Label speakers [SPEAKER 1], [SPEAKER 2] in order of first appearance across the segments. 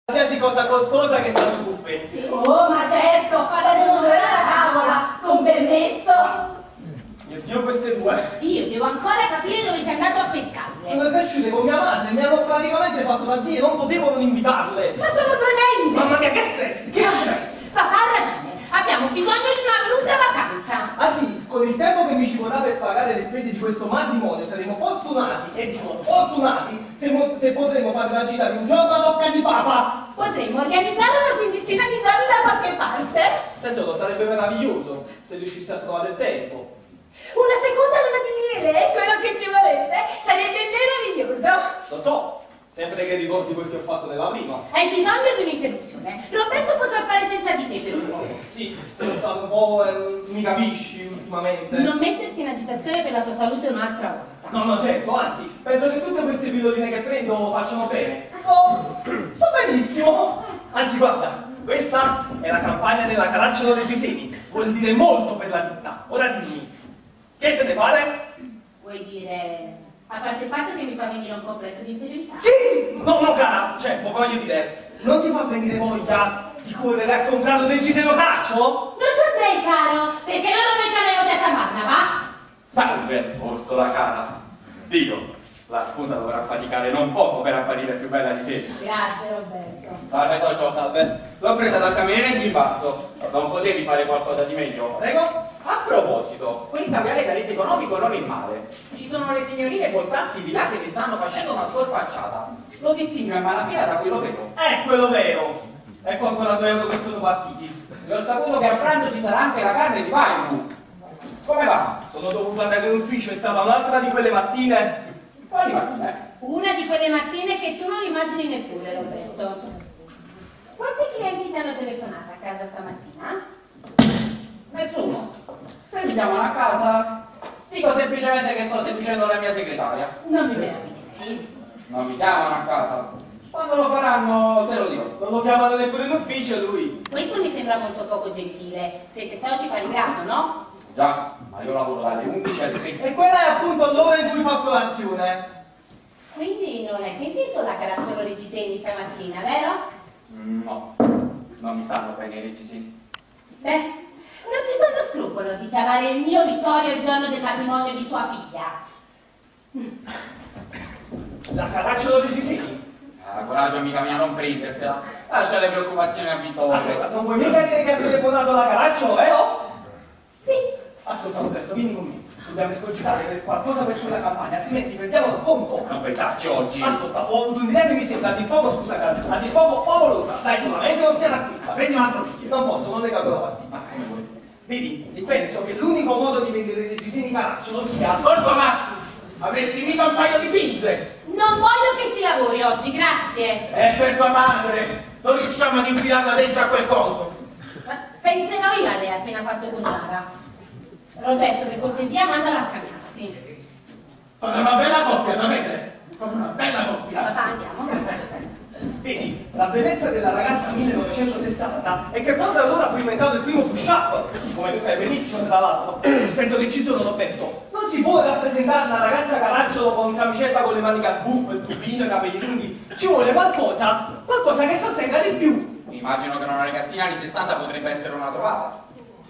[SPEAKER 1] qualsiasi cosa costosa che sta su buffet.
[SPEAKER 2] Sì. Oh, ma certo, faremo un'ora alla tavola, con permesso.
[SPEAKER 1] Mio Dio, queste due.
[SPEAKER 2] Io devo ancora capire dove sei andato a pescarle.
[SPEAKER 1] Sono cresciute con mia madre, mi hanno praticamente fatto la zia, non potevo non invitarle.
[SPEAKER 2] Ma sono tremende.
[SPEAKER 1] Mamma mia, che stress, che stress.
[SPEAKER 2] Papà ha ragione, abbiamo bisogno di una lunga vacanza.
[SPEAKER 1] Ah sì, con il tempo che mi ci vorrà per pagare le spese di questo matrimonio saremo fortunati, e dico fortunati, se potremo fare la gita di un giorno a bocca di papa.
[SPEAKER 2] Potremmo organizzare una quindicina di giorni da qualche parte.
[SPEAKER 1] Tesoro, sarebbe meraviglioso se riuscissi a trovare il tempo.
[SPEAKER 2] Una seconda luna di miele è quello che ci vorrebbe. Sarebbe meraviglioso.
[SPEAKER 1] Lo so, sempre che ricordi quel che ho fatto nella prima.
[SPEAKER 2] Hai bisogno di un'interruzione. Roberto potrà fare senza di te per un po'.
[SPEAKER 1] Sì, sono stato un po'... mi capisci ultimamente?
[SPEAKER 2] Non metterti in agitazione per la tua salute un'altra volta.
[SPEAKER 1] No, no, certo, anzi, penso che tutte queste pilloline che prendo facciano bene. So benissimo. Anzi, guarda, questa è la campagna della Caracciolo Reggiseni. Vuol dire molto per la ditta. Ora dimmi, che te ne pare?
[SPEAKER 2] Vuoi dire... a parte il fatto che mi fa venire un complesso di inferiorità?
[SPEAKER 1] Sì! No, no, cara, cioè, voglio dire, non ti fa venire voglia di correre a comprare un Reggiseno Caracciolo?
[SPEAKER 2] Non saprei, caro, perché non lo metteremo a Savanna, va?
[SPEAKER 3] Salve, Orsola cara. Dio, la scusa dovrà faticare non poco per apparire più bella di te.
[SPEAKER 2] Grazie, Roberto.
[SPEAKER 3] Salve, socio, salve. L'ho presa dal cameriere in basso. Non potevi fare qualcosa di meglio?
[SPEAKER 1] Prego?
[SPEAKER 3] A proposito, quel cambiale rese economico non è male. Ci sono le signorine Boltazzi di là che mi stanno facendo una scorpacciata. Lo distingo in malapena da quello vero.
[SPEAKER 1] Quello vero. Ecco ancora 2 euro che sono partiti.
[SPEAKER 3] E ho saputo che a pranzo ci sarà anche la carne di Paifu. Come va?
[SPEAKER 1] Sono dovuto andare in ufficio, è stata un'altra di quelle mattine.
[SPEAKER 3] Quali mattine?
[SPEAKER 2] Una di quelle mattine che tu non immagini neppure, Roberto. Quanti clienti ti hanno telefonato a casa stamattina?
[SPEAKER 3] Nessuno. Se mi chiamano a casa, dico semplicemente che sto seducendo la mia segretaria.
[SPEAKER 2] Non mi meraviglierei.
[SPEAKER 3] Non mi chiamano a casa. Quando lo faranno te lo dirò.
[SPEAKER 1] Non lo chiamano neppure in ufficio lui.
[SPEAKER 2] Questo mi sembra molto poco gentile. Siete soci pari grado, no?
[SPEAKER 3] Già, ma io lavoro dalle 11 alle 6.
[SPEAKER 1] E quella è appunto l'ora in cui fa colazione.
[SPEAKER 2] Quindi non hai sentito la Caracciolo Reggiseni stamattina, vero?
[SPEAKER 3] No, non mi stanno bene i reggiseni.
[SPEAKER 2] Beh, non ti fanno scrupolo di chiamare il mio Vittorio il giorno del matrimonio di sua figlia.
[SPEAKER 1] La Caracciolo Reggiseni.
[SPEAKER 3] Coraggio amica mia, non prendertela. Lascia le preoccupazioni a Vittorio.
[SPEAKER 1] Aspetta, non vuoi mica dire che ha telefonato la Caracciolo, vero?
[SPEAKER 2] Sì.
[SPEAKER 1] Ascolta Roberto, vieni con me. Dobbiamo escogitare per qualcosa per quella campagna, altrimenti perdiamo il conto.
[SPEAKER 3] Non pensarci oggi.
[SPEAKER 1] Ascolta, ho avuto un'idea che mi sembra a dir poco, scusa cara, a dir poco favolosa. Dai, solamente non te l'acquista.
[SPEAKER 3] Prendi un altro bicchiere.
[SPEAKER 1] Non posso, non le cago la pastiglia.
[SPEAKER 3] Ma come vuoi?
[SPEAKER 1] Vedi, penso che l'unico modo di vendere i reggiseni Caracciolo sia...
[SPEAKER 3] Colpo, ma avresti mica un paio di pinze.
[SPEAKER 2] Non voglio che si lavori oggi, grazie.
[SPEAKER 3] È per tua madre. Non riusciamo ad infilarla dentro a quel coso.
[SPEAKER 2] Ma penserò io a lei appena fatto cucinare. Roberto, per cortesia, mandalo a cambiarsi.
[SPEAKER 3] Fate una bella coppia, sapete? Proprio una bella coppia.
[SPEAKER 2] Papà, andiamo.
[SPEAKER 1] Vedi, la bellezza della ragazza 1960 è che proprio allora fu inventato il primo push-up, come tu sai benissimo tra l'altro. Sento che ci sono, Roberto. Non si può rappresentare la ragazza Caracciolo con camicetta con le maniche a sbuffo, il tubino, i capelli lunghi. Ci vuole qualcosa che sostenga di più.
[SPEAKER 3] Immagino che una ragazzina anni 60 potrebbe essere una trovata.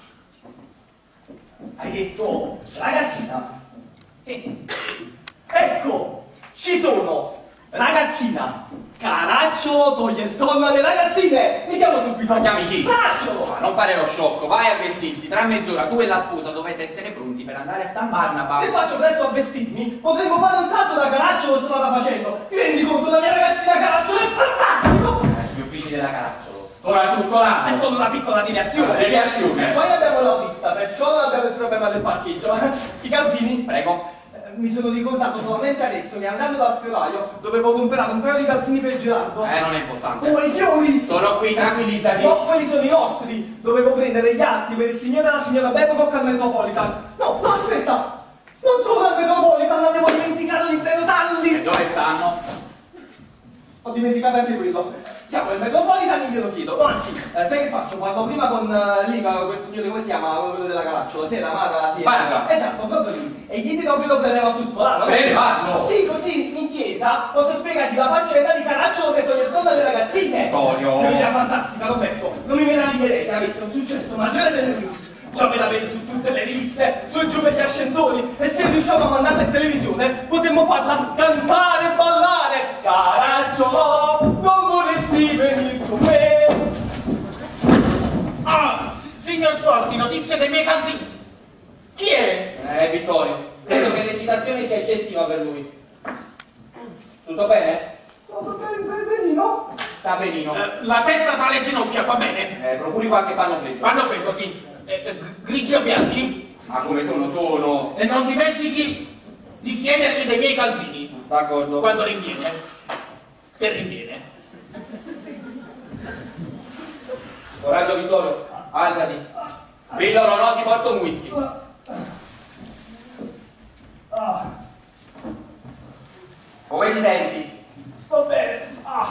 [SPEAKER 1] Hai detto ragazzina?
[SPEAKER 3] Sì.
[SPEAKER 1] Ecco, ci sono! Ragazzina! Caracciolo toglie il sonno alle ragazzine! Mi chiamo subito!
[SPEAKER 3] Ma chiami chi?
[SPEAKER 1] Caracciolo!
[SPEAKER 3] Ma non fare lo sciocco, vai a vestirti. Tra mezz'ora tu e la sposa dovete essere pronti per andare a San Barnaba.
[SPEAKER 1] Se faccio presto a vestirmi, potremmo fare un salto da Caracciolo strada facendo! Ti rendi conto, la mia ragazzina Caracciolo è fantastico!
[SPEAKER 3] Gli uffici della Caracciolo. Scuola tu, scuola.
[SPEAKER 1] È solo una piccola deviazione!
[SPEAKER 3] Deviazione?
[SPEAKER 1] E poi abbiamo l'autista, perciò non abbiamo il problema del parcheggio. I calzini?
[SPEAKER 3] Prego.
[SPEAKER 1] Mi sono ricordato solamente adesso che andando dal fioraio dovevo comprare un paio di calzini per Gerardo.
[SPEAKER 3] Non è importante.
[SPEAKER 1] Oh, i fiori!
[SPEAKER 3] Sono qui, tranquillizzati.
[SPEAKER 1] No, quelli sono i nostri! Dovevo prendere gli altri per il signore e la signora Babcock al Metropolitan. No, no, aspetta! Non sono al Metropolitan, avevo dimenticato l'intero
[SPEAKER 3] E
[SPEAKER 1] Talli!
[SPEAKER 3] dove stanno?
[SPEAKER 1] Ho dimenticato anche quello. Chiamo il Metropolitan e glielo chiedo. No, anzi, sai che faccio? Parlo prima con quel signore, come si chiama? Quello della Caracciolo, sì, la Mara, sì.
[SPEAKER 3] Barga.
[SPEAKER 1] Esatto, proprio lì. E gli dico che lo prendeva su Spolano.
[SPEAKER 3] Prelevarlo?
[SPEAKER 1] Sì, così, in chiesa. chiesa, posso spiegarti la faccenda di Caracciolo che toglie il sonno alle ragazzine.
[SPEAKER 3] Vittorio.
[SPEAKER 1] È un'idea fantastica, Roberto. Non mi meraviglierete, ha visto un successo maggiore delle news. Già me la vedo su tutte le riviste, su e giù per gli ascensori, e se riusciamo a mandarla in televisione, potremmo farla cantare e ballare. Caracciolo, non vorresti venire con me.
[SPEAKER 4] Ah, signor Sporti, notizie dei miei calzini. Chi è?
[SPEAKER 3] Vittorio, credo che l'eccitazione sia eccessiva per lui. Tutto bene?
[SPEAKER 1] Sto benino.
[SPEAKER 3] Sta benino.
[SPEAKER 4] La testa tra le ginocchia, fa bene?
[SPEAKER 3] Procuri qualche panno freddo.
[SPEAKER 4] Panno freddo, sì. Grigi o bianchi?
[SPEAKER 3] Ma come sono?
[SPEAKER 4] E non dimentichi di chiedergli dei miei calzini.
[SPEAKER 3] D'accordo.
[SPEAKER 4] Quando rinviene. Se rinviene.
[SPEAKER 3] Coraggio Vittorio, alzati. Brillo non ho, ti porto un whisky. Come ti senti?
[SPEAKER 1] Sto bene.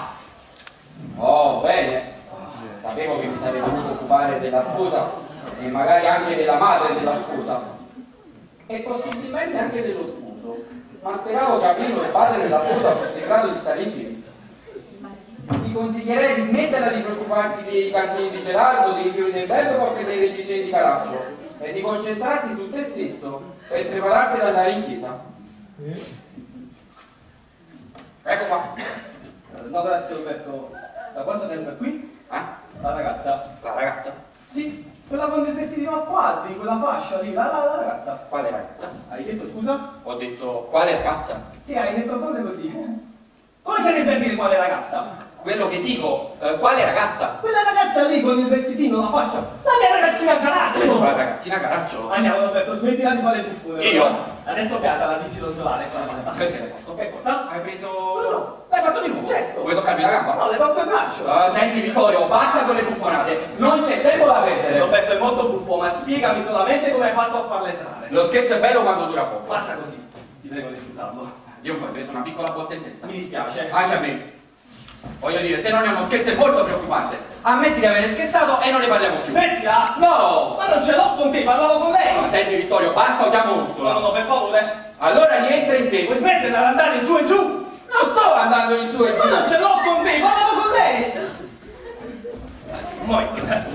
[SPEAKER 3] Oh, bene. Sapevo che mi sarei dovuto occupare della sposa e magari anche della madre della sposa e possibilmente anche dello sposo, ma speravo che almeno il padre della sposa fosse in grado di stare in piedi. Ti consiglierei di smetterla di preoccuparti dei cartini di Gerardo, dei fiori del Belvedere e dei reggiseni di Caracciolo e di concentrarti su te stesso per prepararti ad andare in chiesa. Ecco qua.
[SPEAKER 1] No, grazie Roberto. Da quanto tempo è qui? La ragazza.
[SPEAKER 3] La ragazza?
[SPEAKER 1] Sì, quella con il vestitino a quadri, quella fascia lì, la ragazza.
[SPEAKER 3] Quale ragazza?
[SPEAKER 1] Hai detto scusa?
[SPEAKER 3] Ho detto quale ragazza?
[SPEAKER 1] Sì, hai detto come così. Come sarebbe a dire quale ragazza?
[SPEAKER 3] Quello che dico, quale ragazza?
[SPEAKER 1] Quella ragazza lì con il vestitino, la fascia, la mia ragazzina Caracciolo!
[SPEAKER 3] La ragazzina Caracciolo?
[SPEAKER 1] Andiamo Roberto, smettila di fare buffone.
[SPEAKER 3] Io?
[SPEAKER 1] Adesso pianta la dici lonzolare con la basta.
[SPEAKER 3] Perché l'hai fatto?
[SPEAKER 1] Che cosa?
[SPEAKER 3] Hai preso...
[SPEAKER 1] Lo so.
[SPEAKER 3] L'hai fatto di nuovo?
[SPEAKER 1] Certo.
[SPEAKER 3] Vuoi toccarmi la gamba?
[SPEAKER 1] No, le tocco il braccio.
[SPEAKER 3] Senti Vittorio, basta con le buffonate, non c'è tempo da perdere.
[SPEAKER 1] Roberto è molto buffo, ma spiegami solamente come hai fatto a farla entrare.
[SPEAKER 3] Lo scherzo è bello quando dura poco.
[SPEAKER 1] Basta così, ti prego di scusarlo.
[SPEAKER 3] Io poi ho preso una piccola botta in testa.
[SPEAKER 1] Mi dispiace.
[SPEAKER 3] Anche a me. Voglio dire, se non è uno scherzo è molto preoccupante. Ammetti di avere scherzato e non ne parliamo più.
[SPEAKER 1] Smettila!
[SPEAKER 3] No!
[SPEAKER 1] Ma non ce l'ho con te, parlavo con lei!
[SPEAKER 3] Ma senti Vittorio, basta o chiamo Ursula?
[SPEAKER 1] No, per favore!
[SPEAKER 3] Allora rientra in te.
[SPEAKER 1] Vuoi smetterla di andare in su e giù?
[SPEAKER 3] Non sto andando in su e
[SPEAKER 1] Ma
[SPEAKER 3] giù.
[SPEAKER 1] non ce l'ho con te, parlavo con lei! Molto.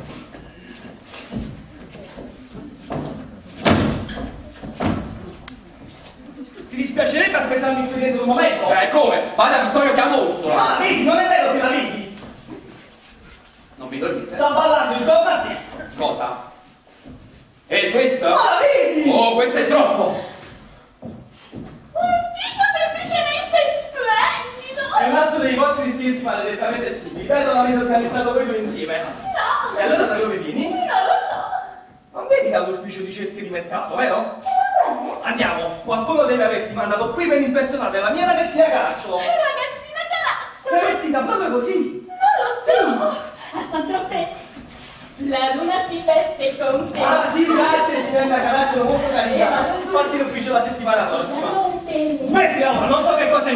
[SPEAKER 1] Ti dispiacerebbe aspettarmi qui dentro un momento?
[SPEAKER 3] Come? Vada Vittorio, chiamo Ursula.
[SPEAKER 1] Ah, vedi, non è vero che la vedi!
[SPEAKER 3] Non vedo niente.
[SPEAKER 1] Sta ballando intorno a te!
[SPEAKER 3] Cosa? E questo?
[SPEAKER 1] Ma la vedi!
[SPEAKER 3] Oh, questo è troppo!
[SPEAKER 5] Un tipo semplicemente splendido!
[SPEAKER 1] È un altro dei vostri scherzi maledettamente stupidi. Vedo l'avete organizzato voi due insieme.
[SPEAKER 5] No!
[SPEAKER 1] E allora da dove vieni?
[SPEAKER 5] Non lo so!
[SPEAKER 1] Non vedi dall'ufficio di cerchi di mercato, vero? Andiamo, qualcuno deve averti mandato qui per impersonare la mia ragazzina Caracciolo.
[SPEAKER 5] Ragazzina Caracciolo!
[SPEAKER 1] Sei vestita proprio così?
[SPEAKER 5] Non lo so! Sta troppo... La luna ti veste con te!
[SPEAKER 1] Ah sì, grazie signorina Caracciolo, molto carina.
[SPEAKER 5] Ma-
[SPEAKER 1] Passi l'ufficio la settimana prossima.
[SPEAKER 5] Non te ne...
[SPEAKER 1] Smetti ora, non so che cosa